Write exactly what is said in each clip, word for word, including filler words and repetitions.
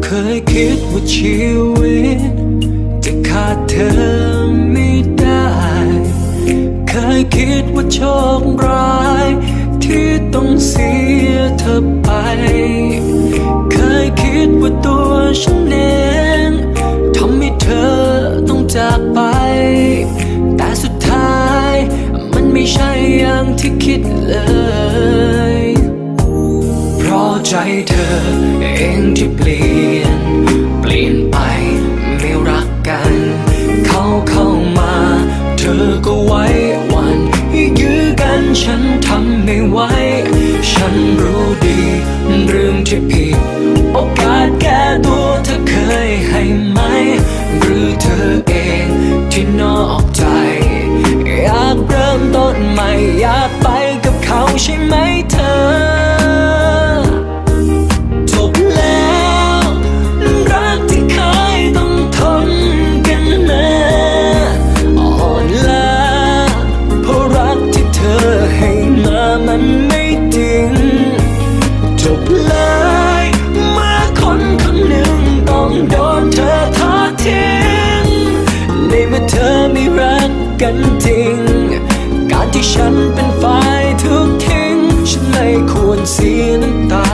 เคยคิดว่าชีวิตจะขาดเธอไม่ได้เคยคิดว่าโชคร้ายที่ต้องเสียเธอไปเคยคิดว่าตัวฉันเองทำให้เธอต้องจากไปแต่สุดท้ายมันไม่ใช่อย่างที่คิดเลยเพราะใจเธอเองที่เปลี่ยนเปลี่ยนไปไม่รักกันเขาเข้ามาเธอก็ไว้วันยื้อกันฉันทำไม่ไหวฉันรู้ดีเรื่องที่ผิดโอกาสแก้ตัวเธอเคยให้ไหมหรือเธอเองที่นอกใจอยากเริ่มต้นใหม่อยากไปกับเขาใช่ไหมเธอจบแล้วรักที่เคยต้องทนกันมาอ่อนล้าเพราะรักที่เธอให้มามันไม่จริงจบเลยเมื่อคนคนหนึ่งต้องโดนเธอทอดทิ้งในเมื่อเธอไม่รักกันจริงการที่ฉันเป็นฝ่ายถูกทิ้งฉันไม่ควรเสียน้ำตา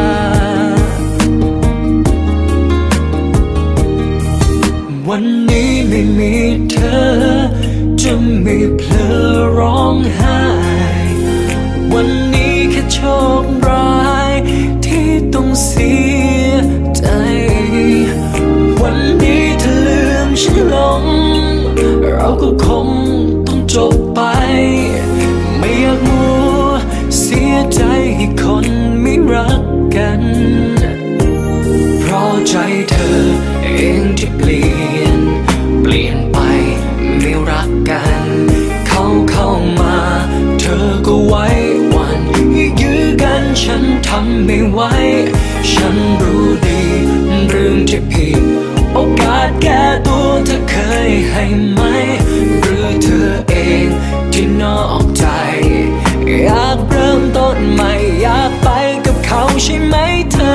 วันนี้ไม่มีเธอจะไม่เพลอร้องไห้วันนี้แค่โชคร้ายที่ต้องเสียใจวันนี้เธอลืมฉันลงเราก็คงต้องจบไปไม่อยากมัวเสียใจให้คนไม่รักกันเพราะใจเธอเองที่เปลี่ยนเปลี่ยนไปไม่รักกันเขาเข้ามาเธอก็ไว้วันยื้อกันฉันทำไม่ไหวฉันรู้ดีเรื่องที่ผิดโอกาสแก้ตัวเธอเคยให้ไหมหรือเธอเองที่นอกใจอยากเริ่มต้นใหม่อยากไปกับเขาใช่ไหมเธอ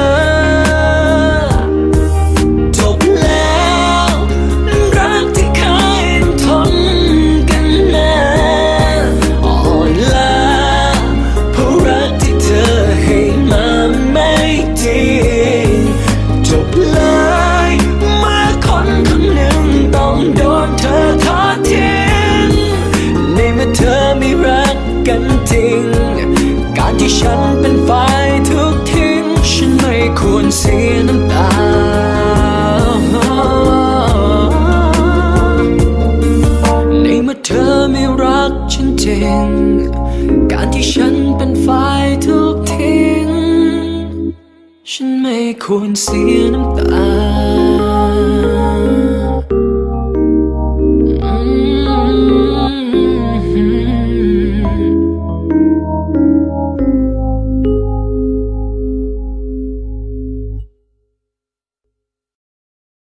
จบแล้วรักที่เคยทนกันมาอ่อนล้าเพราะรักที่เธอให้มาไม่จริงจบเลยเมื่อคนคนหนึ่งต้องโดนเธอทอดทิ้งในเมื่อเธอไม่รักกันจริงการที่ฉันเป็นฝ่ายถูกทิ้งฉันไม่ควรเสียน้ำตาในเมื่อเธอไม่รักฉันจริงการที่ฉันเป็นฝ่ายถูกทิ้งฉันไม่ควรเสียน้ำตา